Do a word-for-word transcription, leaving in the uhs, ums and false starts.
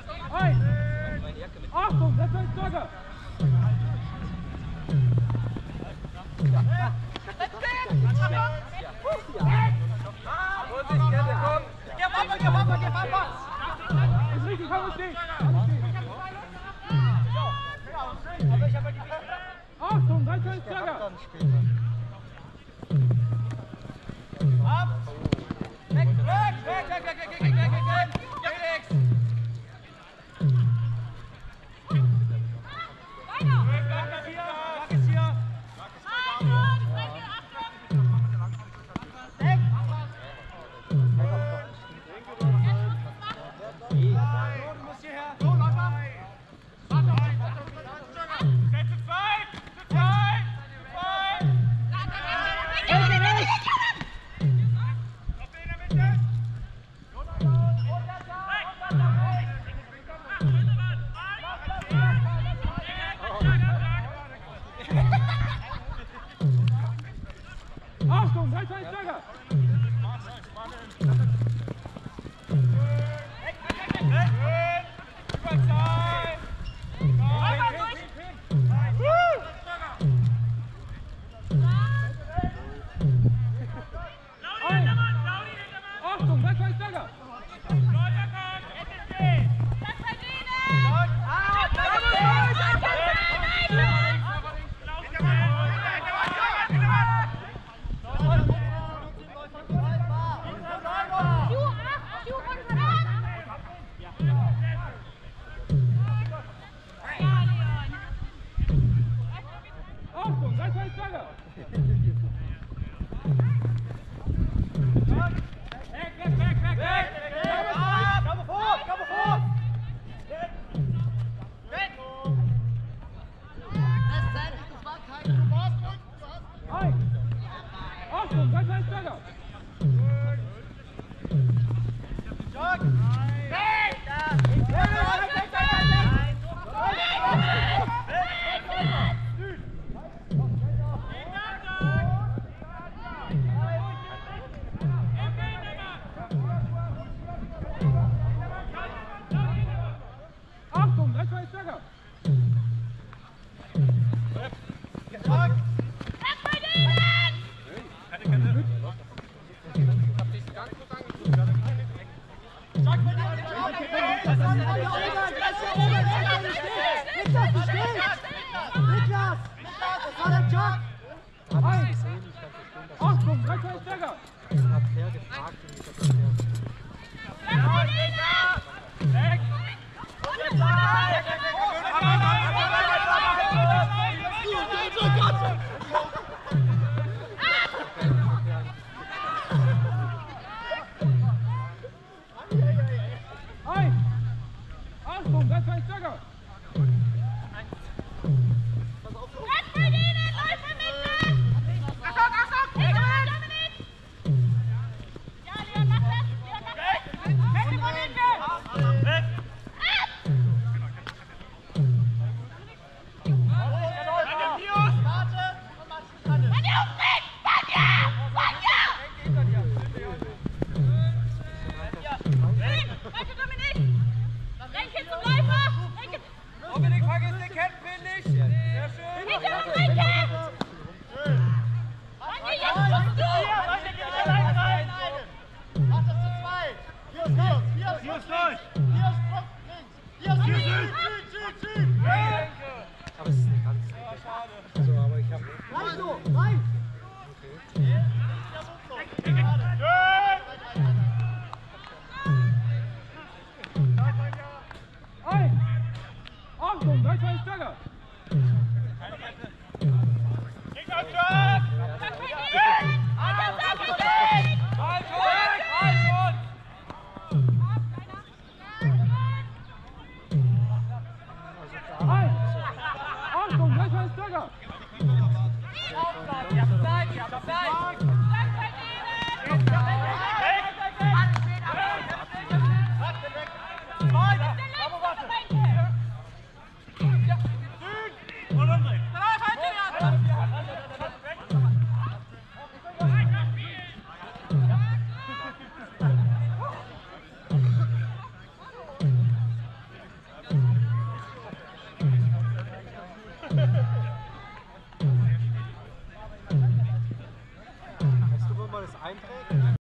Achtung, das ist Stogger! Ist richtig, komm und stehen! Achtung, das ist Stogger! Ab! Weg, weg, weg, weg, weg, weg, weg, weg, weg, weg! Achtung, drei, zwei, Stärker! Weg, weg, weg, weg! Überzeit! Achtung, drei, zwei, Stärker! Achtung, drei, zwei, Stärker! Weg, weg, weg, weg, weg! Komm vor, komm vor! Weg! Das war kein Spaß. Achtung, drei, zwei, Stärker! Achtung, drei, zwei, Stärker! Achtung, drei, zwei, Stärker! Weg! Achtung, drei, zwei, Stärker! Achtung, Achtung! Ja, Leon, mach das! rein.